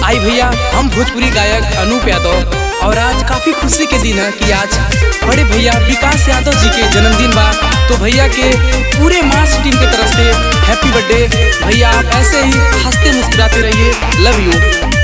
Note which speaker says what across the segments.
Speaker 1: आई भैया, हम भोजपुरी गायक अनूप यादव और आज काफ़ी खुशी के दिन है कि आज बड़े भैया विकास यादव जी के जन्मदिन बा। तो भैया के पूरे मास टीम की तरफ से हैप्पी बर्थडे भैया। आप ऐसे ही हंसते मुस्कुराते रहिए। Love you.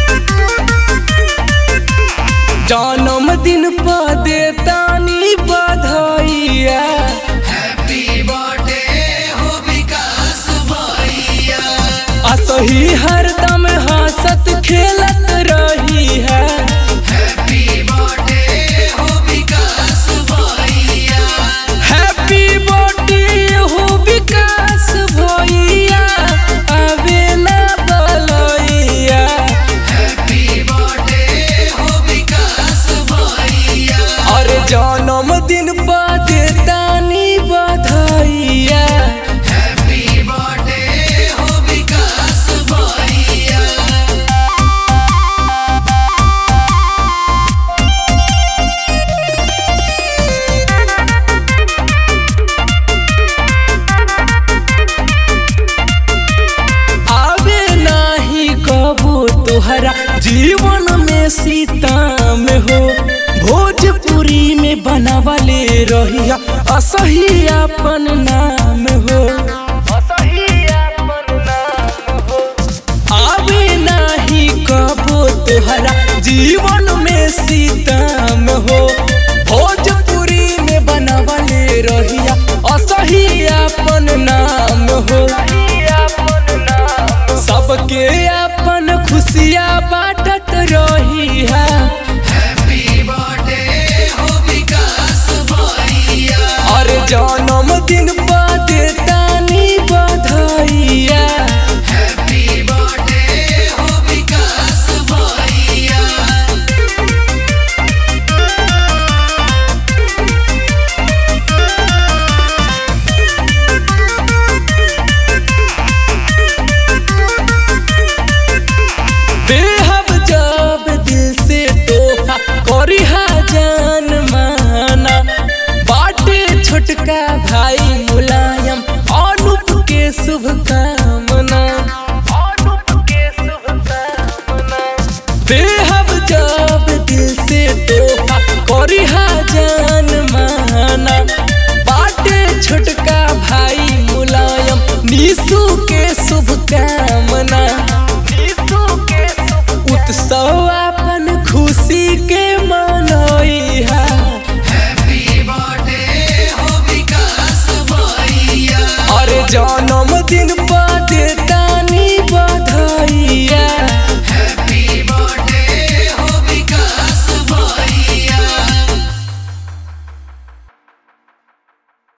Speaker 1: जन्मदिन पर देतानी बधाइया,
Speaker 2: हैप्पी बर्थडे हो विकास भैया।
Speaker 1: असही हरदम हंसत खेलत रही है।
Speaker 2: हैप्पी बर्थडे हो विकास भैया।
Speaker 1: हैप्पी बर्थडे हो विकास भैया, आवे ना बलैया।
Speaker 2: हैप्पी बर्थडे हो विकास भैया।
Speaker 1: और जन्मदिन पर देतानी बधाइया।
Speaker 2: हैप्पी बर्थडे हो विकास भैया।
Speaker 1: आवे नाही कबो तोहरा जीवन में सीताम हो। भोजपुरी में बनावले रहिया असही अपन नाम हो। आवे नाही कबो तोहरा जीवन में सीताम हो। भोजपुरी में बनावले रहिया असही अपन नाम हो। सबके अपन खुशियाँ बांटत रही है।
Speaker 2: हैप्पी बर्थडे हो विकास भैया।
Speaker 1: और जन्मदिन पर देतानी बधाइया।
Speaker 2: हैप्पी बर्थडे हो विकास भैया।
Speaker 1: बेहब जब दिल से तोहफा करिहा जान माना। बाटे छोटका भाई मुलायम अनूप के शुभकामना। बेहब जब दिल से तोहफा करिहा जान माना। बाटे छोटका भाई मुलायम निशु के शुभकामना।